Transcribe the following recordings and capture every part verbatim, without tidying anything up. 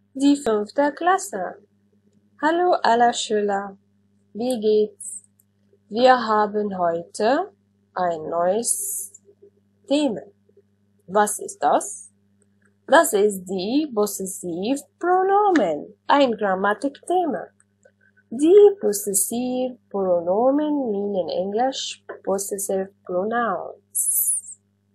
Die fünfte Klasse. Hallo alle Schüler, wie geht's? Wir haben heute ein neues Thema. Was ist das? Das ist die Possessivpronomen, ein Grammatikthema. Die Possessivpronomen mean in English possessive pronouns.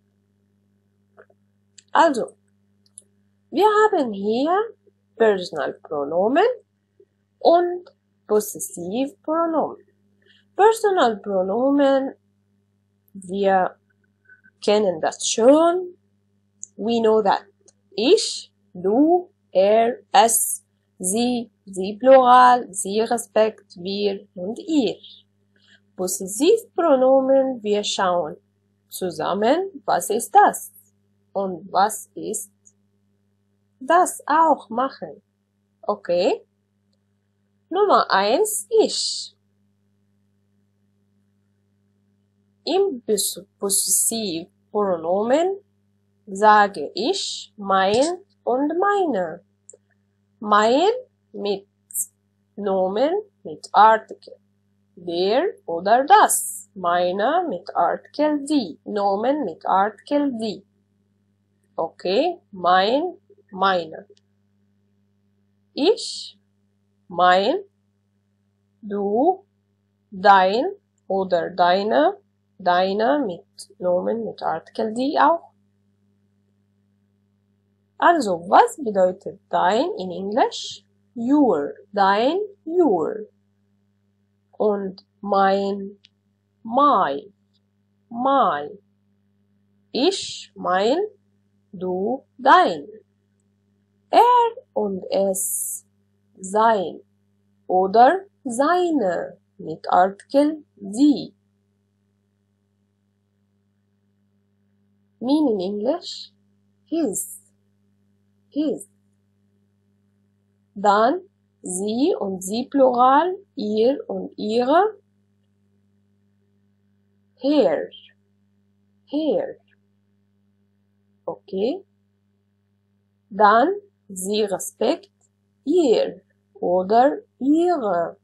Also, wir haben hier Personalpronomen und Possessivpronomen. Personalpronomen, wir kennen das schon. We know that. Ich, du, er, es, sie, sie Plural, sie Respekt, wir und ihr. Possessivpronomen, wir schauen zusammen, was ist das und was ist das auch machen. Okay? Nummer eins, ich. Im Possessivpronomen sage ich mein und meine. Mein mit Nomen mit Artikel. Der oder das. Meine mit Artikel die. Nomen mit Artikel die. Okay? Mein, meine. Ich, mein, du, dein oder deine, deine mit Nomen mit Artikel die auch. Also, was bedeutet dein in Englisch? Your, dein, your. Und mein, my, my. Ich, mein, du, dein. Er und es, sein oder seine mit Artikel die. Mean in English, his, his. Dann sie und sie Plural, ihr und ihre, her, her. Okay? Dann sie Respekt, ihr oder ihre.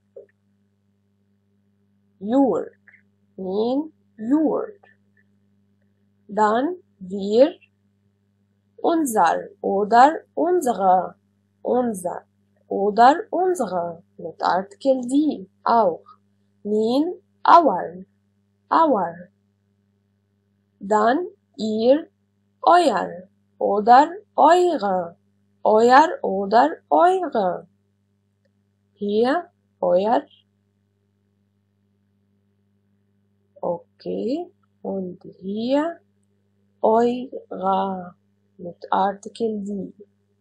Your, mean your. Dann wir, unser oder unsere, unser oder unsere mit Artikel die auch. Mean our, our. Dann ihr, euer oder eure, euer oder eure. Hier, euer. Okay, und hier, eure mit Artikel die.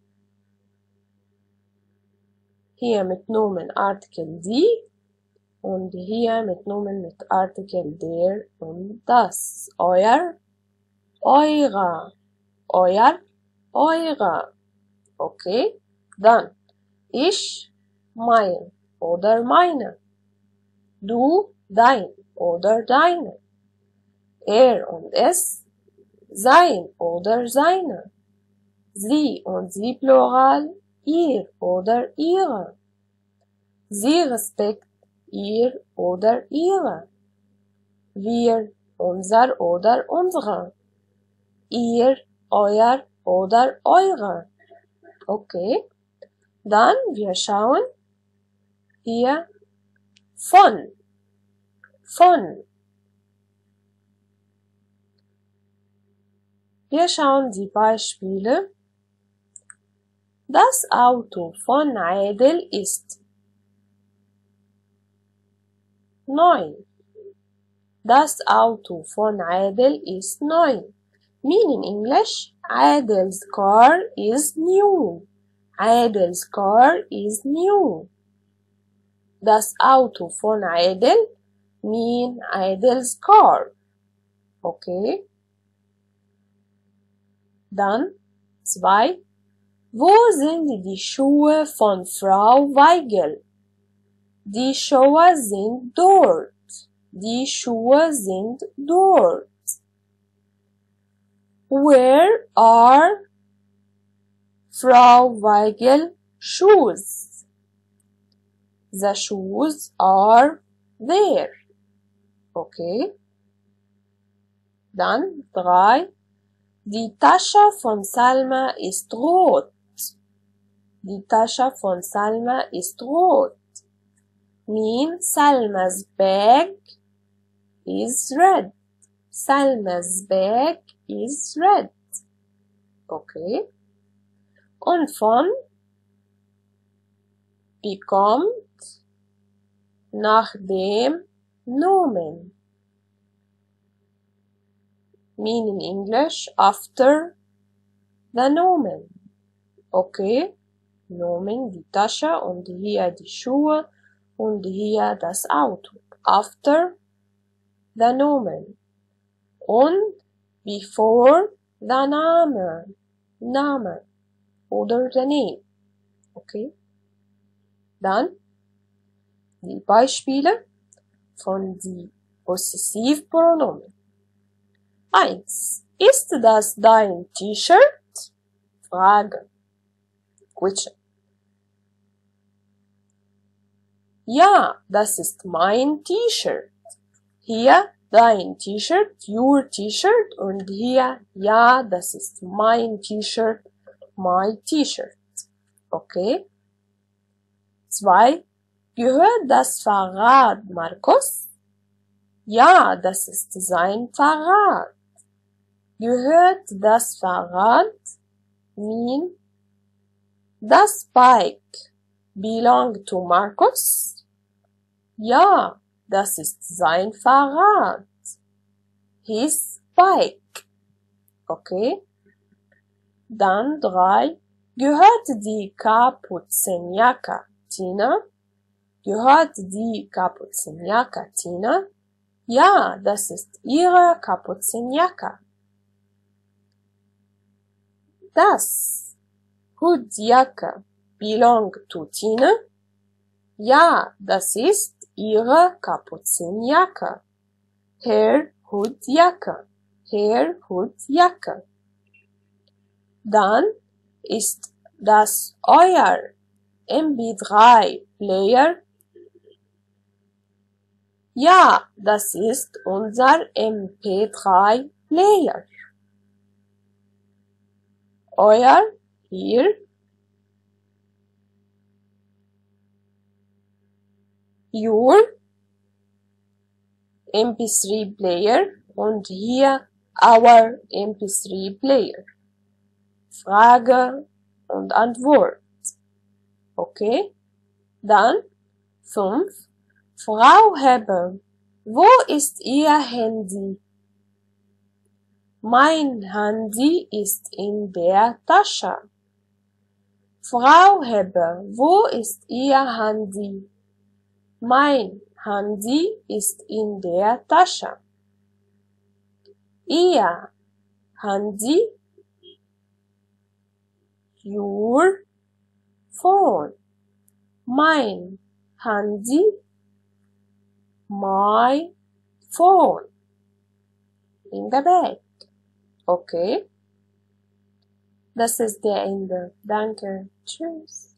Hier mit Nomen Artikel die und hier mit Nomen mit Artikel der und das. Euer, eure, euer, eure. Okay, dann ich, mein oder meine. Du, dein oder deine. Er und es, sein oder seine. Sie und sie Plural, ihr oder ihre. Sie Respekt, ihr oder ihre. Wir, unser oder unsere. Ihr, euer oder eure. Okay, dann wir schauen hier von, von. Wir schauen die Beispiele. Das Auto von Adel ist neu. Das Auto von Adel ist neu. Mean in English, Adel's car is new. Adel's car is new. Das Auto von Adel mean Adel's car. Okay. Dann zwei. Wo sind die Schuhe von Frau Weigel? Die Schuhe sind dort. Die Schuhe sind dort. Where are Frau Weigel shoes. The shoes are there. Okay. Dann drei. Die Tasche von Salma ist rot. Die Tasche von Salma ist rot. Means Salma's bag is red. Salma's bag is red. Okay. Und von bekommt nach dem Nomen. Mean in English after the Nomen. Okay. Nomen die Tasche und hier die Schuhe und hier das Auto. After the Nomen. Und before the Name. Name. Oder the name. Okay. Dann die Beispiele von die Possessivpronomen. eins. Ist das dein T-Shirt? Frage. Question. Ja, das ist mein T-Shirt. Hier dein T-Shirt, your T-Shirt und hier ja, das ist mein T-Shirt, my T-Shirt. Okay. zwei. Gehört das Fahrrad Markus? Ja, das ist sein Fahrrad. Gehört das Fahrrad? Mean das Bike belong to Markus? Ja, das ist sein Fahrrad. His bike. Okay. Dann drei. Gehört die Kapuzenjacke Tina? Gehört die Kapuzenjacke Tina? Ja, das ist ihre Kapuzenjacke. Das Hutjacke belong to Tina? Ja, das ist ihre Kapuzenjacke. Her Hutjacke. Her Hutjacke. Dann ist das euer M P drei Player? Ja, das ist unser M P drei Player. Euer hier. Your M P three Player und hier our M P three Player. Frage und Antwort. Okay. Dann fünf. Frau Heber, wo ist Ihr Handy? Mein Handy ist in der Tasche. Frau Heber, wo ist Ihr Handy? Mein Handy ist in der Tasche. Ihr Handy, your phone. Mein Handy, my phone. In the bag. Okay. Das ist der Ende. Danke. Tschüss.